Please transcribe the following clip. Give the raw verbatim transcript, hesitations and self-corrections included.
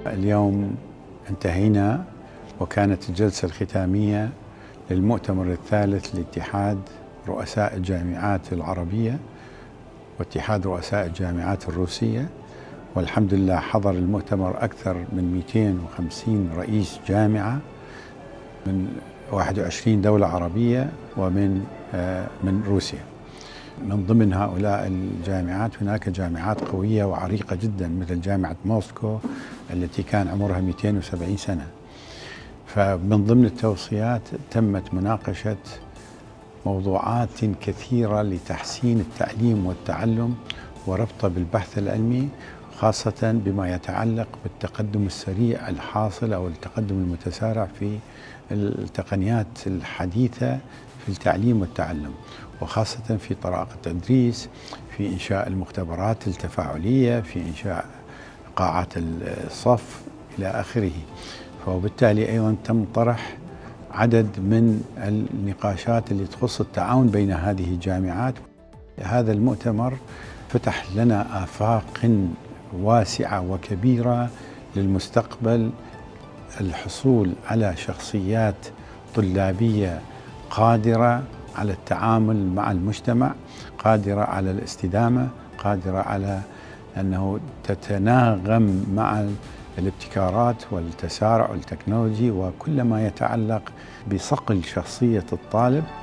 اليوم انتهينا وكانت الجلسة الختامية للمؤتمر الثالث لاتحاد رؤساء الجامعات العربية واتحاد رؤساء الجامعات الروسية، والحمد لله حضر المؤتمر أكثر من مئتين وخمسين رئيس جامعة من واحد وعشرين دولة عربية ومن من روسيا. من ضمن هؤلاء الجامعات هناك جامعات قوية وعريقة جدا مثل جامعة موسكو التي كان عمرها مئتين وسبعين سنة. فمن ضمن التوصيات تمت مناقشة موضوعات كثيرة لتحسين التعليم والتعلم وربطه بالبحث العلمي، خاصة بما يتعلق بالتقدم السريع الحاصل أو التقدم المتسارع في التقنيات الحديثة في التعليم والتعلم، وخاصة في طرائق التدريس، في إنشاء المختبرات التفاعلية، في إنشاء قاعات الصف إلى آخره. وبالتالي أيضا تم طرح عدد من النقاشات اللي تخص التعاون بين هذه الجامعات. هذا المؤتمر فتح لنا آفاق واسعة وكبيرة للمستقبل، الحصول على شخصيات طلابية قادرة على التعامل مع المجتمع، قادرة على الاستدامة، قادرة على أنه تتناغم مع الابتكارات والتسارع التكنولوجي وكل ما يتعلق بصقل شخصية الطالب.